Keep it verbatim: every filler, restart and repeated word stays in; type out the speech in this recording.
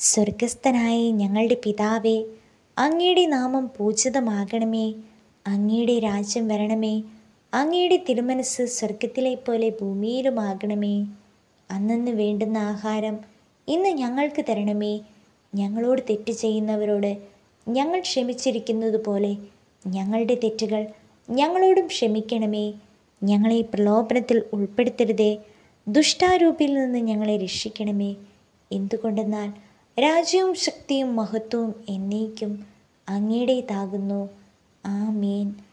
സ്വർഗസ്ഥനായ ഞങ്ങളുടെ പിതാവേ, അങ്ങയുടെ നാമം പൂജിതമാകണമേ. അങ്ങയുടെ രാജ്യം വരണമേ. അങ്ങയുടെ തിരുമനസ് സ്വർഗത്തിലെ പോലെ ഭൂമിയിലുമാകണമേ. അന്നന്ന് വേണ്ടുന്ന ആഹാരം ഇന്ന് ഞങ്ങൾക്ക് തരണമേ. ഞങ്ങളോട് തെറ്റ് ചെയ്യുന്നവരോട് ഞങ്ങൾ ക്ഷമിച്ചിരിക്കുന്നത് പോലെ ഞങ്ങളുടെ തെറ്റുകൾ ഞങ്ങളോടും ക്ഷമിക്കണമേ. ഞങ്ങളെ പ്രലോഭനത്തിൽ ഉൾപ്പെടുത്തരുതേ, ദുഷ്ടാരൂപിയിൽ നിന്ന് ഞങ്ങളെ രക്ഷിക്കണമേ. എന്തുകൊണ്ടെന്നാൽ രാജ്യവും ശക്തിയും മഹത്വവും എന്നേക്കും അങ്ങയുടേതാകുന്നു. ആമേൻ.